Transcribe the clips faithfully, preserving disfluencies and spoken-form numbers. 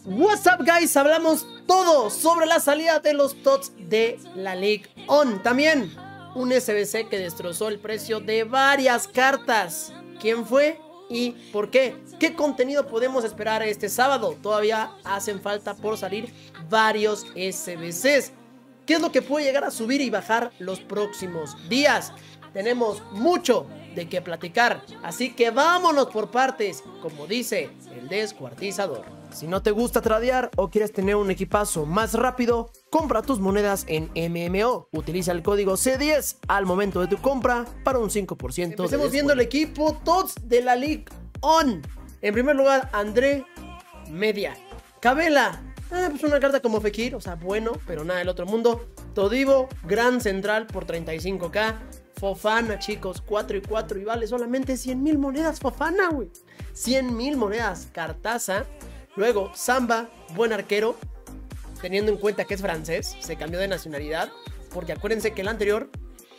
What's up, guys, hablamos todo sobre la salida de los T O T S de la League On. También un S B C que destrozó el precio de varias cartas. ¿Quién fue y por qué? ¿Qué contenido podemos esperar este sábado? Todavía hacen falta por salir varios S B Cs. ¿Qué es lo que puede llegar a subir y bajar los próximos días? Tenemos mucho de qué platicar, así que vámonos por partes, como dice el descuartizador. Si no te gusta tradear o quieres tener un equipazo más rápido, compra tus monedas en M M O. Utiliza el código C diez al momento de tu compra para un cinco por ciento. Empecemos viendo el equipo T O T S de la League On. En primer lugar, André, media. Cabela, eh, pues una carta como Fekir, o sea, bueno, pero nada del otro mundo. Todibo, gran central por treinta y cinco K. Fofana, chicos, cuatro y cuatro y vale solamente cien mil monedas. Fofana, güey, cien mil monedas, cartaza. Luego, Samba, buen arquero, teniendo en cuenta que es francés, se cambió de nacionalidad, porque acuérdense que el anterior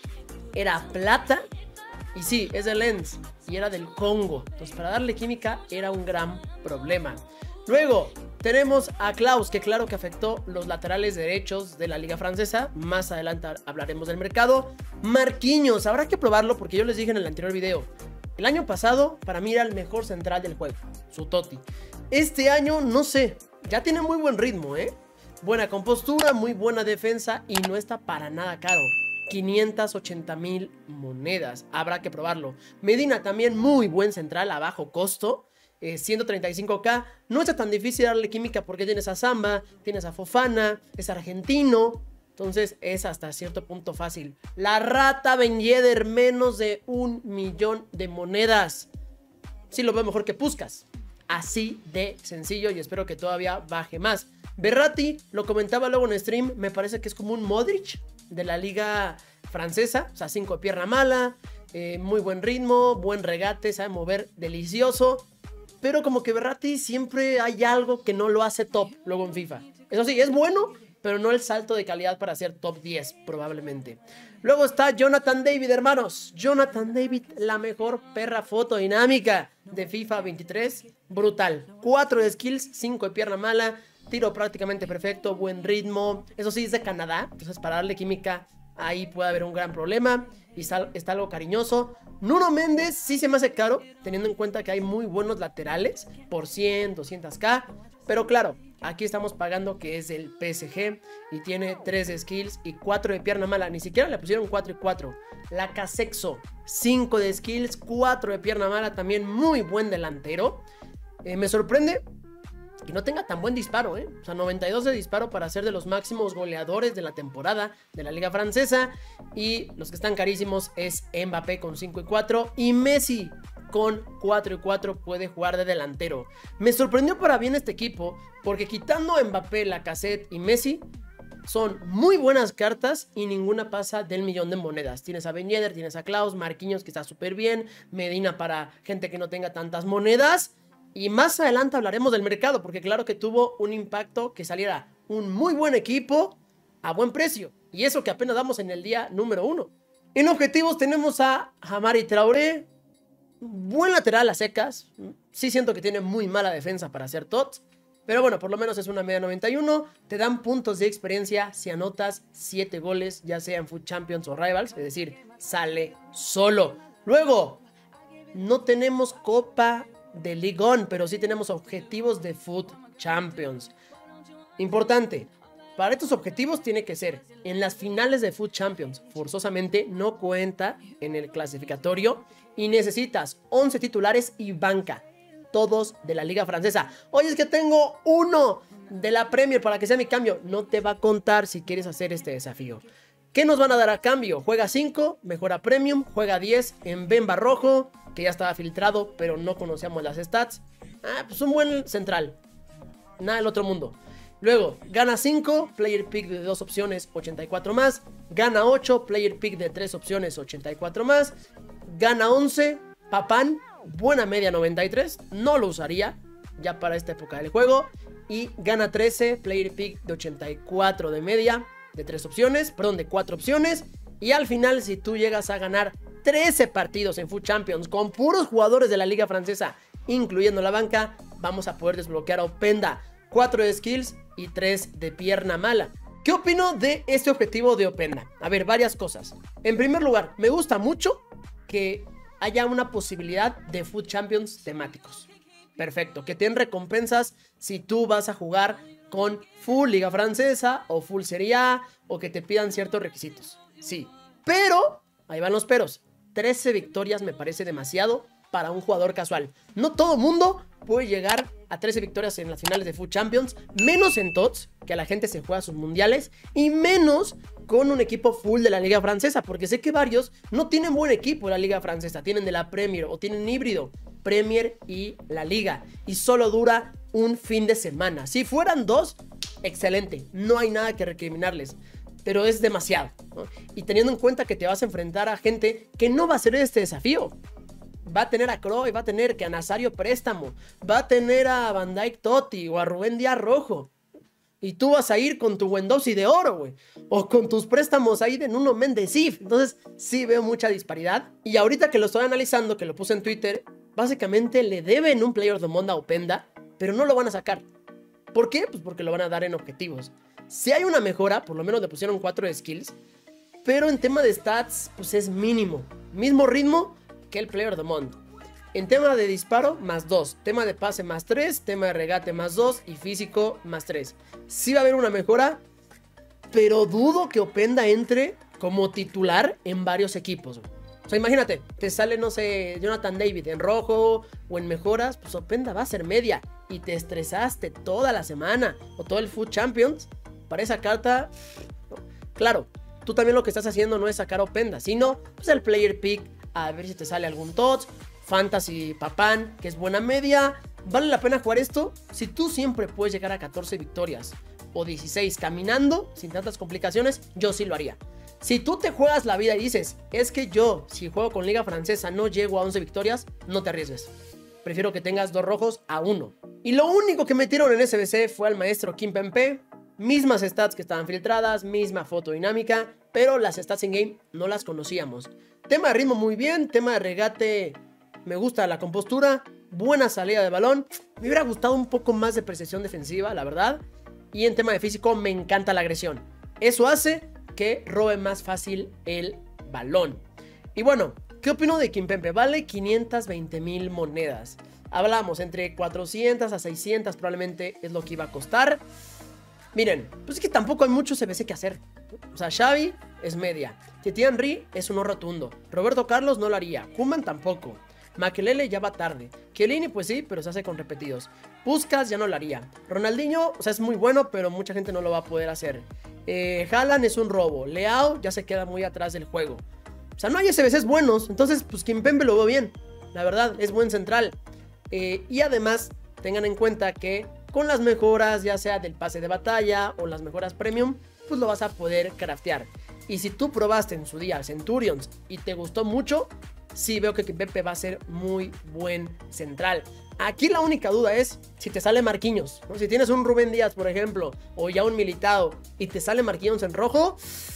era plata, y sí, es de Lens, y era del Congo, entonces para darle química era un gran problema. Luego, tenemos a Klaus, que claro que afectó los laterales derechos de la liga francesa, más adelante hablaremos del mercado. Marquinhos, habrá que probarlo porque yo les dije en el anterior video, el año pasado para mí era el mejor central del juego, su Totti. Este año, no sé, ya tiene muy buen ritmo, ¿eh? Buena compostura, muy buena defensa y no está para nada caro. quinientas ochenta mil monedas, habrá que probarlo. Medina también muy buen central a bajo costo, eh, ciento treinta y cinco K. No está tan difícil darle química porque tienes a Samba, tienes a Fofana, es argentino. Entonces es hasta cierto punto fácil. La rata Ben Yedder, menos de un millón de monedas. Sí lo veo mejor que Puskás. Así de sencillo y espero que todavía baje más. Verratti, lo comentaba luego en stream, me parece que es como un Modric de la liga francesa. O sea, cinco de pierna mala, eh, muy buen ritmo, buen regate, sabe mover delicioso. Pero como que Verratti siempre hay algo que no lo hace top luego en FIFA. Eso sí, es bueno, pero no el salto de calidad para ser top diez probablemente. Luego está Jonathan David, hermanos. Jonathan David, la mejor perra fotodinámica de FIFA veintitrés. Brutal. cuatro de skills, cinco de pierna mala, tiro prácticamente perfecto, buen ritmo. Eso sí, es de Canadá, entonces para darle química ahí puede haber un gran problema. Y está, está algo cariñoso. Nuno Méndez sí se me hace caro, teniendo en cuenta que hay muy buenos laterales por cien, doscientos K. Pero claro, aquí estamos pagando que es el P S G y tiene tres skills y cuatro de pierna mala. Ni siquiera le pusieron cuatro y cuatro. La Casexo, cinco de skills, cuatro de pierna mala. También muy buen delantero. Eh, me sorprende que no tenga tan buen disparo, ¿eh? O sea, noventa y dos de disparo para ser de los máximos goleadores de la temporada de la liga francesa. Y los que están carísimos es Mbappé con cinco y cuatro y Messi con cuatro y cuatro puede jugar de delantero. Me sorprendió para bien este equipo porque quitando a Mbappé, Lacazette y Messi, son muy buenas cartas y ninguna pasa del millón de monedas. Tienes a Ben Yedder, tienes a Klaus, Marquinhos que está súper bien, Medina para gente que no tenga tantas monedas. Y más adelante hablaremos del mercado porque claro que tuvo un impacto que saliera un muy buen equipo a buen precio. Y eso que apenas damos en el día número uno. En objetivos tenemos a Hamari Traoré. Buen lateral a secas. Sí siento que tiene muy mala defensa para ser T O T S. Pero bueno, por lo menos es una media noventa y uno. Te dan puntos de experiencia si anotas siete goles, ya sea en Foot Champions o Rivals. Es decir, sale solo. Luego, no tenemos Copa de League On, pero sí tenemos objetivos de Foot Champions. Importante, para estos objetivos tiene que ser en las finales de Foot Champions. Forzosamente no cuenta en el clasificatorio y necesitas once titulares y banca, todos de la liga francesa. Oye, es que tengo uno de la Premier para que sea mi cambio. No te va a contar si quieres hacer este desafío. ¿Qué nos van a dar a cambio? Juega cinco, mejora Premium, juega diez en Bemba Rojo, que ya estaba filtrado, pero no conocíamos las stats. Ah, pues un buen central. Nada del otro mundo. Luego, gana cinco, Player Pick de dos opciones, ochenta y cuatro más. Gana ocho, Player Pick de tres opciones, ochenta y cuatro más. Gana once, Papán, buena media noventa y tres. No lo usaría ya para esta época del juego. Y gana trece, Player Pick de ochenta y cuatro de media. De tres opciones, perdón, de cuatro opciones. Y al final, si tú llegas a ganar trece partidos en Foot Champions con puros jugadores de la liga francesa, incluyendo la banca, vamos a poder desbloquear a Openda. cuatro de skills y tres de pierna mala. ¿Qué opino de este objetivo de Openda? A ver, varias cosas. En primer lugar, me gusta mucho que haya una posibilidad de Food Champions temáticos. Perfecto, que te den recompensas si tú vas a jugar con full Liga Francesa o full Serie A, o que te pidan ciertos requisitos. Sí, pero, ahí van los peros, trece victorias me parece demasiado para un jugador casual. No todo mundo puede llegar a trece victorias en las finales de Food Champions, menos en T O T S, que a la gente se juega sus mundiales, y menos con un equipo full de la Liga Francesa, porque sé que varios no tienen buen equipo de la Liga Francesa, tienen de la Premier o tienen híbrido, Premier y la Liga, y solo dura un fin de semana. Si fueran dos, excelente, no hay nada que recriminarles, pero es demasiado, ¿no? Y teniendo en cuenta que te vas a enfrentar a gente que no va a hacer este desafío. Va a tener a Kroos, va a tener que a Nazario Préstamo, va a tener a Van Dijk Totti o a Rubén Díaz Rojo. Y tú vas a ir con tu Guendouzi de oro, güey. O con tus préstamos ahí de Nuno Méndez. Entonces sí veo mucha disparidad. Y ahorita que lo estoy analizando, que lo puse en Twitter, básicamente le deben un Player of the Month a Openda, pero no lo van a sacar. ¿Por qué? Pues porque lo van a dar en objetivos. Si hay una mejora, por lo menos le pusieron cuatro de skills, pero en tema de stats, pues es mínimo. Mismo ritmo que el Player of the Month. En tema de disparo, más dos. Tema de pase, más tres. Tema de regate, más dos. Y físico, más tres. Sí va a haber una mejora, pero dudo que Openda entre como titular en varios equipos. O sea, imagínate, te sale, no sé, Jonathan David en rojo o en mejoras, pues Openda va a ser media. Y te estresaste toda la semana o todo el Food Champions para esa carta. Claro, tú también lo que estás haciendo no es sacar a Openda, sino pues el player pick, a ver si te sale algún T O T S, Fantasy Papán, que es buena media. ¿Vale la pena jugar esto? Si tú siempre puedes llegar a catorce victorias o dieciséis caminando, sin tantas complicaciones, yo sí lo haría. Si tú te juegas la vida y dices, es que yo, si juego con Liga Francesa, no llego a once victorias, no te arriesgues. Prefiero que tengas dos rojos a uno. Y lo único que metieron en S B C fue al maestro Kimpembe. Mismas stats que estaban filtradas, misma foto dinámica, pero las stats in-game no las conocíamos. Tema de ritmo muy bien, tema de regate me gusta la compostura, buena salida de balón. Me hubiera gustado un poco más de precisión defensiva, la verdad. Y en tema de físico me encanta la agresión. Eso hace que robe más fácil el balón. Y bueno, ¿qué opino de Kimpembe? Vale quinientas veinte mil monedas. Hablamos entre cuatrocientas a seiscientas probablemente es lo que iba a costar. Miren, pues es que tampoco hay mucho C B C que hacer. O sea, Xavi es media. Thierry Henry es un no rotundo. Roberto Carlos no lo haría. Koeman tampoco. Makelele ya va tarde. Chiellini pues sí, pero se hace con repetidos. Puskas ya no lo haría. Ronaldinho, o sea, es muy bueno, pero mucha gente no lo va a poder hacer. Eh, Haaland es un robo. Leao ya se queda muy atrás del juego. O sea, no hay S B Cs buenos. Entonces, pues Kimpembe lo veo bien. La verdad, es buen central. Eh, y además, tengan en cuenta que con las mejoras, ya sea del pase de batalla o las mejoras premium, pues lo vas a poder craftear. Y si tú probaste en su día Centurions y te gustó mucho, sí veo que Kimpembe va a ser muy buen central. Aquí la única duda es si te sale Marquinhos, ¿no? Si tienes un Rubén Díaz, por ejemplo, o ya un Militao y te sale Marquinhos en rojo,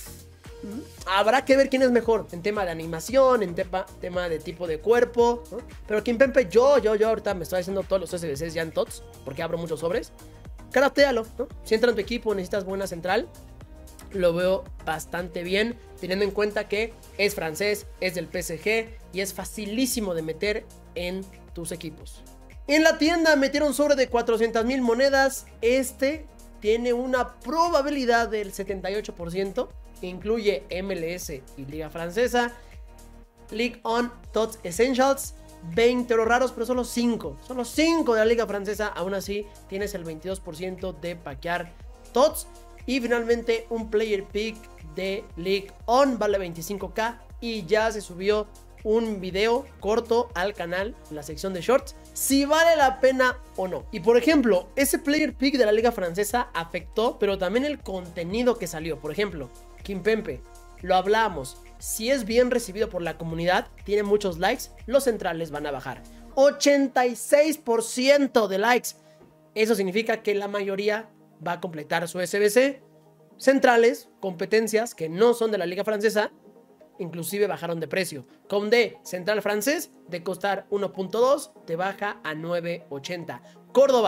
habrá que ver quién es mejor en tema de animación, en tema, tema de tipo de cuerpo, ¿no? Pero Kimpembe, yo, yo, yo ahorita me estoy haciendo todos los S B Cs ya en T O T S, porque abro muchos sobres. Craftéalo, ¿no? Si entra en tu equipo, necesitas buena central, lo veo bastante bien, teniendo en cuenta que es francés, es del P S G y es facilísimo de meter en tus equipos. En la tienda metieron sobre de cuatrocientas mil monedas. Este tiene una probabilidad del setenta y ocho por ciento. Incluye M L S y Liga Francesa, League On, T O T S Essentials, veinte oro raros, pero solo cinco. Solo cinco de la Liga Francesa. Aún así, tienes el veintidós por ciento de paquear T O T S. Y finalmente, un Player Pick de League On vale veinticinco K. Y ya se subió un video corto al canal en la sección de shorts, si vale la pena o no. Y por ejemplo, ese Player Pick de la Liga Francesa afectó, pero también el contenido que salió. Por ejemplo, Kimpembe, lo hablamos, si es bien recibido por la comunidad, tiene muchos likes, los centrales van a bajar. ochenta y seis por ciento de likes. Eso significa que la mayoría va a completar su S B C. Centrales, competencias que no son de la Liga Francesa, inclusive bajaron de precio. Condé, central francés, de costar uno punto dos, te baja a nueve ochenta. Córdoba,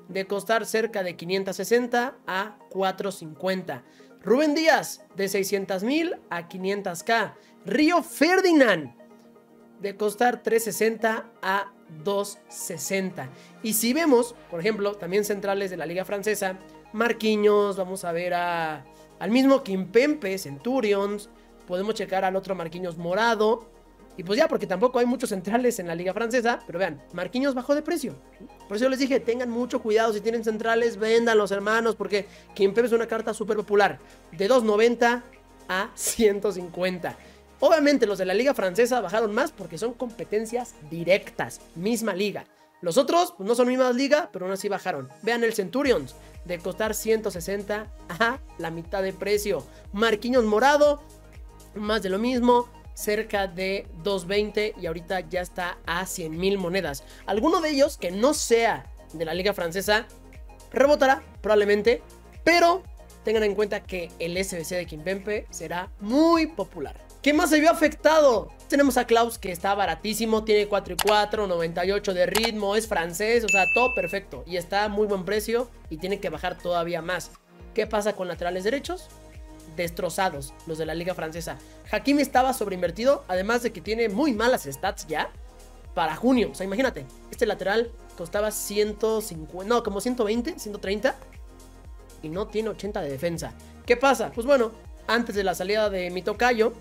de costar cerca de quinientos sesenta a cuatrocientos cincuenta. Rubén Díaz, de seiscientos mil a quinientos K. Río Ferdinand, de costar trescientos sesenta a doscientos sesenta. Y si vemos, por ejemplo, también centrales de la liga francesa, Marquinhos, vamos a ver a, al mismo Kimpembe, Centurions, podemos checar al otro Marquinhos morado. Y pues ya, porque tampoco hay muchos centrales en la liga francesa, pero vean, Marquinhos bajó de precio. Por eso les dije, tengan mucho cuidado, si tienen centrales, vendan los hermanos, porque Kimpembe es una carta súper popular, de doscientos noventa a ciento cincuenta. Obviamente los de la liga francesa bajaron más porque son competencias directas, misma liga. Los otros pues no son misma liga, pero aún así bajaron. Vean el Centurions, de costar ciento sesenta a la mitad de precio. Marquinhos morado, más de lo mismo, cerca de doscientos veinte y ahorita ya está a cien mil monedas. Alguno de ellos que no sea de la liga francesa rebotará probablemente, pero tengan en cuenta que el S B C de Kimpembe será muy popular. ¿Qué más se vio afectado? Tenemos a Klaus, que está baratísimo, tiene cuatro y cuatro, noventa y ocho de ritmo, es francés, o sea, todo perfecto. Y está a muy buen precio y tiene que bajar todavía más. ¿Qué pasa con laterales derechos? Destrozados, los de la liga francesa. Hakimi estaba sobreinvertido, además de que tiene muy malas stats ya para junio. O sea, imagínate, este lateral costaba ciento cincuenta, no, como ciento veinte, ciento treinta y no tiene ochenta de defensa. ¿Qué pasa? Pues bueno, antes de la salida de mi tocayo,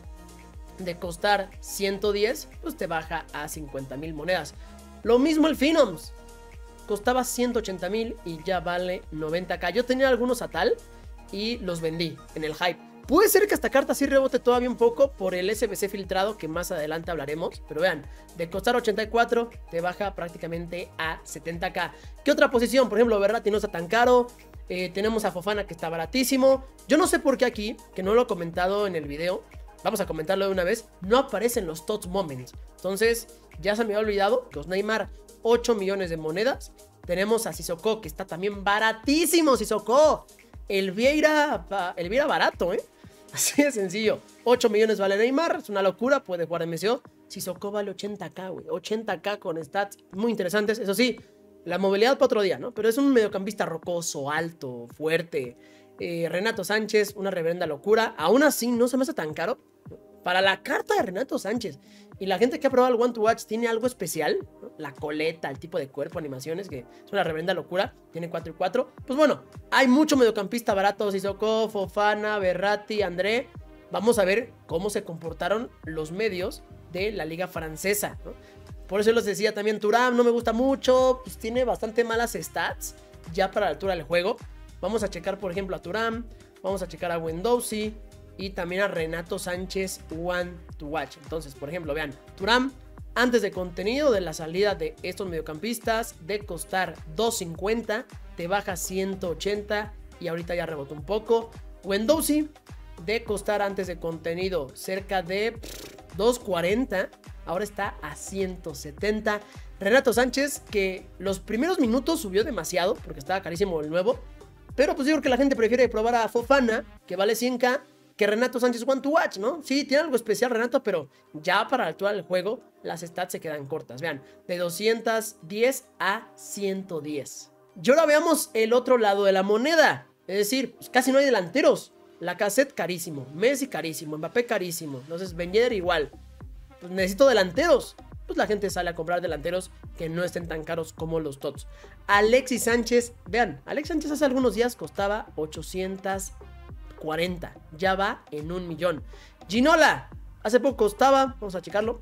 de costar ciento diez, pues te baja a cincuenta mil monedas. Lo mismo el Phenoms, costaba ciento ochenta mil y ya vale noventa k. Yo tenía algunos a tal y los vendí en el hype. Puede ser que esta carta sí rebote todavía un poco por el S B C filtrado, que más adelante hablaremos. Pero vean, de costar ochenta y cuatro te baja prácticamente a setenta k. ¿Qué otra posición? Por ejemplo, Verratti no está tan caro. Eh, tenemos a Fofana, que está baratísimo. Yo no sé por qué aquí, que no lo he comentado en el video, vamos a comentarlo de una vez, no aparecen los T O T S Moments. Entonces ya se me había olvidado que os Neymar, ocho millones de monedas. Tenemos a Sissoko, que está también baratísimo. Sissoko, el Vieira, el Vieira barato, ¿eh? Así de sencillo. ocho millones vale Neymar, es una locura, puede jugar en M C O. Sissoko vale ochenta k, güey. ochenta k con stats muy interesantes. Eso sí, la movilidad para otro día, ¿no? Pero es un mediocampista rocoso, alto, fuerte. Eh, Renato Sánchez, una reverenda locura. Aún así, no se me hace tan caro para la carta de Renato Sánchez. Y la gente que ha probado el One to Watch tiene algo especial, ¿no? La coleta, el tipo de cuerpo, animaciones, que es una reverenda locura. Tiene cuatro y cuatro. Pues bueno, hay mucho mediocampista barato. Sissoko, Fofana, Verratti, André. Vamos a ver cómo se comportaron los medios de la liga francesa, ¿no? Por eso les decía también, Thuram no me gusta mucho, pues tiene bastante malas stats ya para la altura del juego. Vamos a checar, por ejemplo, a Thuram, vamos a checar a Guendouzi y también a Renato Sánchez One to Watch. Entonces, por ejemplo, vean, Thuram, antes de contenido de la salida de estos mediocampistas, de costar doscientos cincuenta, te baja ciento ochenta y ahorita ya rebotó un poco. Guendouzi, de costar antes de contenido cerca de doscientos cuarenta, ahora está a ciento setenta. Renato Sánchez, que los primeros minutos subió demasiado porque estaba carísimo el nuevo, pero pues digo que la gente prefiere probar a Fofana, que vale cien k, que Renato Sánchez One to Watch, ¿no? Sí, tiene algo especial Renato, pero ya para la altura del juego las stats se quedan cortas. Vean, de doscientos diez a ciento diez. Y ahora veamos el otro lado de la moneda. Es decir, pues casi no hay delanteros. Lacazette carísimo, Messi carísimo, Mbappé carísimo. Entonces Ben Yedder igual. Pues necesito delanteros. Pues la gente sale a comprar delanteros que no estén tan caros como los T O T S. Alexis Sánchez, vean, Alexis Sánchez hace algunos días costaba ochocientos cuarenta, ya va en un millón. Ginola, hace poco costaba, vamos a checarlo,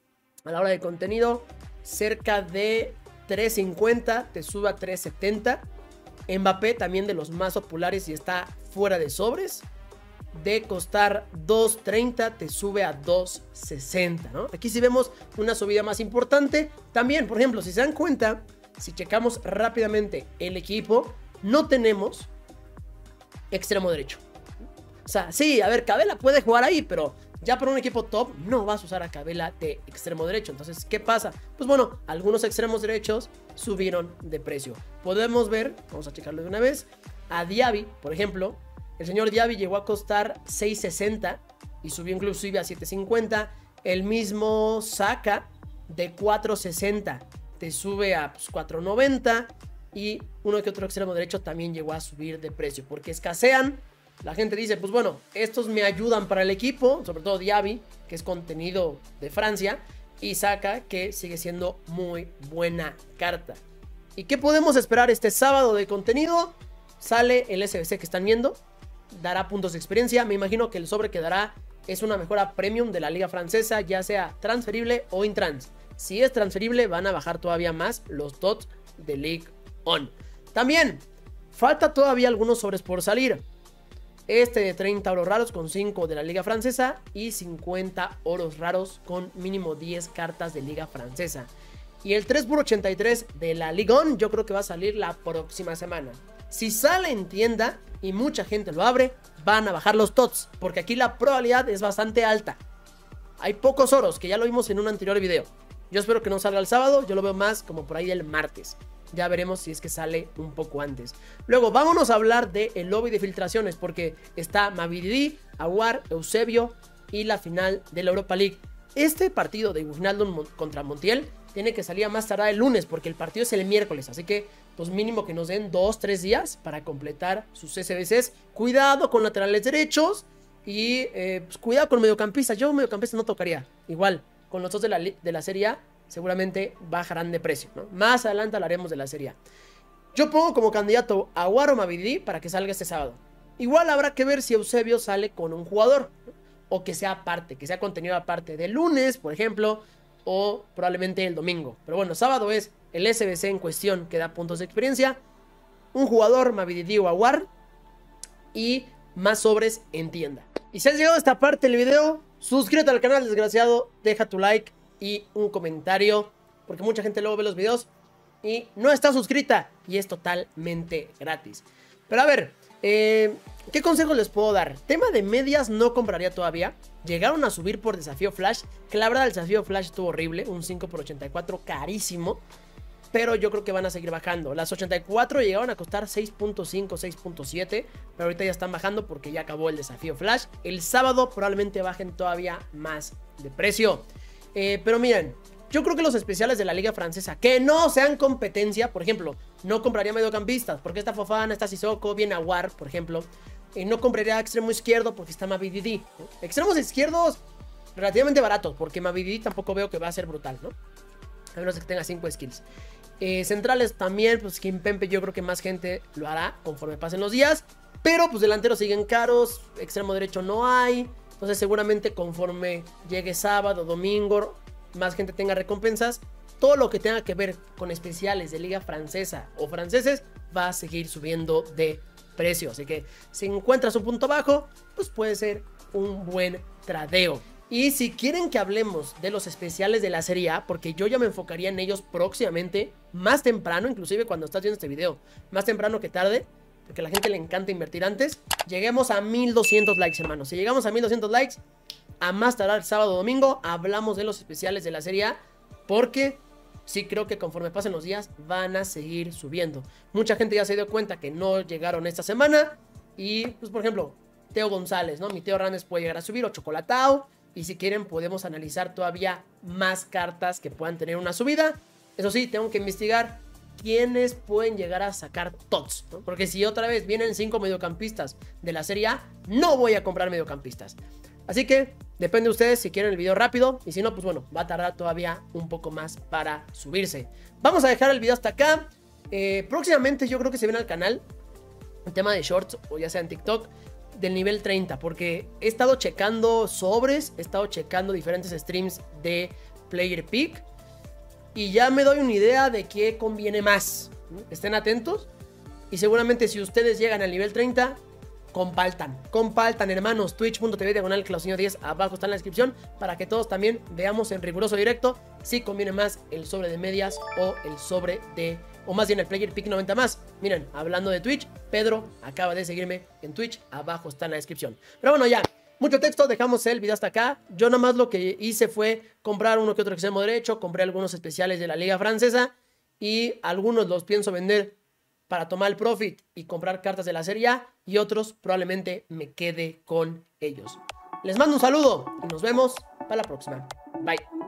a la hora de contenido, cerca de trescientos cincuenta, te sube a trescientos setenta. Mbappé también de los más populares y está fuera de sobres. De costar doscientos treinta te sube a doscientos sesenta, ¿no? Aquí sí vemos una subida más importante. También, por ejemplo, si se dan cuenta, si checamos rápidamente el equipo, no tenemos extremo derecho. O sea, sí, a ver, Cabela puede jugar ahí, pero ya para un equipo top no vas a usar a Cabela de extremo derecho. Entonces, ¿qué pasa? Pues bueno, algunos extremos derechos subieron de precio. Podemos ver, vamos a checarlo de una vez, a Diaby, por ejemplo. El señor Diaby llegó a costar seiscientos sesenta y subió inclusive a setecientos cincuenta. El mismo Saka de cuatrocientos sesenta te sube a pues, cuatrocientos noventa. y uno que otro extremo derecho también llegó a subir de precio porque escasean. La gente dice, pues bueno, estos me ayudan para el equipo, sobre todo Diaby, que es contenido de Francia, y Saka, que sigue siendo muy buena carta. ¿Y qué podemos esperar este sábado de contenido? Sale el S B C que están viendo, dará puntos de experiencia. Me imagino que el sobre que dará es una mejora premium de la liga francesa, ya sea transferible o intrans. Si es transferible, van a bajar todavía más los T O T S de League On. También, falta todavía algunos sobres por salir. Este de treinta oros raros con cinco de la liga francesa y cincuenta oros raros con mínimo diez cartas de liga francesa. Y el tres por ochenta y tres de la Ligue uno yo creo que va a salir la próxima semana. Si sale en tienda y mucha gente lo abre, van a bajar los T O T S, porque aquí la probabilidad es bastante alta. Hay pocos oros, que ya lo vimos en un anterior video. Yo espero que no salga el sábado, yo lo veo más como por ahí el martes. Ya veremos si es que sale un poco antes. Luego, vámonos a hablar del lobby de filtraciones, porque está Mavidi, Aouar, Eusebio y la final de la Europa League. Este partido de Wijnaldum contra Montiel tiene que salir a más tardar el lunes, porque el partido es el miércoles. Así que, pues mínimo que nos den dos, tres días para completar sus S B Cs. Cuidado con laterales derechos y eh, pues, cuidado con mediocampistas. Yo mediocampistas no tocaría. Igual, con los dos de la, de la Serie A seguramente bajarán de precio, ¿no? Más adelante hablaremos de la Serie A. Yo pongo como candidato a Aouar o Mavidi para que salga este sábado. Igual habrá que ver si Eusebio sale con un jugador, ¿no? O que sea aparte, que sea contenido aparte del lunes, por ejemplo, o probablemente el domingo. Pero bueno, sábado es el S B C en cuestión que da puntos de experiencia, un jugador, Mavidi o Aouar, y más sobres en tienda. Y si has llegado a esta parte del video, suscríbete al canal, desgraciado, deja tu like y un comentario, porque mucha gente luego ve los videos y no está suscrita, y es totalmente gratis. Pero a ver, eh, ¿qué consejos les puedo dar? Tema de medias no compraría todavía. Llegaron a subir por desafío flash, que la verdad el desafío flash estuvo horrible, un cinco por ochenta y cuatro carísimo, pero yo creo que van a seguir bajando. Las ochenta y cuatro llegaron a costar seis punto cinco, seis punto siete, pero ahorita ya están bajando porque ya acabó el desafío flash. El sábado probablemente bajen todavía más de precio. Eh, pero miren, yo creo que los especiales de la liga francesa que no sean competencia, por ejemplo, no compraría mediocampistas porque está Fofana, está Sissoko, viene Aouar, por ejemplo. Eh, no compraría extremo izquierdo porque está Mavidi, ¿no? Extremos izquierdos relativamente baratos, porque Mavidi tampoco veo que va a ser brutal, ¿no? A menos que tenga cinco skills. Eh, centrales también, pues Kimpembe yo creo que más gente lo hará conforme pasen los días. Pero pues delanteros siguen caros, extremo derecho no hay. Entonces seguramente conforme llegue sábado, domingo, más gente tenga recompensas, todo lo que tenga que ver con especiales de liga francesa o franceses va a seguir subiendo de precio. Así que si encuentras un punto bajo, pues puede ser un buen tradeo. Y si quieren que hablemos de los especiales de la Serie A, porque yo ya me enfocaría en ellos próximamente, más temprano, inclusive cuando estás viendo este video, más temprano que tarde, porque a la gente le encanta invertir antes. Lleguemos a mil doscientos likes, hermanos. Si llegamos a mil doscientos likes, a más tardar sábado o domingo, hablamos de los especiales de la Serie A, porque sí creo que conforme pasen los días van a seguir subiendo. Mucha gente ya se dio cuenta que no llegaron esta semana. Y, pues por ejemplo, Teo González, ¿no? Mi Teo Hernández puede llegar a subir, o Chocolatao. Y si quieren podemos analizar todavía más cartas que puedan tener una subida. Eso sí, tengo que investigar quiénes pueden llegar a sacar T O T S, ¿no? Porque si otra vez vienen cinco mediocampistas de la Serie A, no voy a comprar mediocampistas. Así que depende de ustedes si quieren el video rápido. Y si no, pues bueno, va a tardar todavía un poco más para subirse. Vamos a dejar el video hasta acá. eh, Próximamente yo creo que se viene al canal el tema de shorts, o ya sea en TikTok, del nivel treinta, porque he estado checando sobres, he estado checando diferentes streams de Player Pick y ya me doy una idea de qué conviene más. Estén atentos y seguramente si ustedes llegan al nivel treinta, compartan, compartan, hermanos. Twitch punto tv diagonal Clausinho diez, abajo está en la descripción, para que todos también veamos en riguroso directo si conviene más el sobre de medias o el sobre de, o más bien el Player Pick noventa más. Miren, hablando de Twitch, Pedro acaba de seguirme en Twitch, abajo está en la descripción. Pero bueno, ya, mucho texto, dejamos el video hasta acá. Yo nada más lo que hice fue comprar uno que otro extremo derecho, compré algunos especiales de la liga francesa y algunos los pienso vender para tomar el profit y comprar cartas de la Serie A, y otros probablemente me quede con ellos. Les mando un saludo y nos vemos para la próxima. Bye.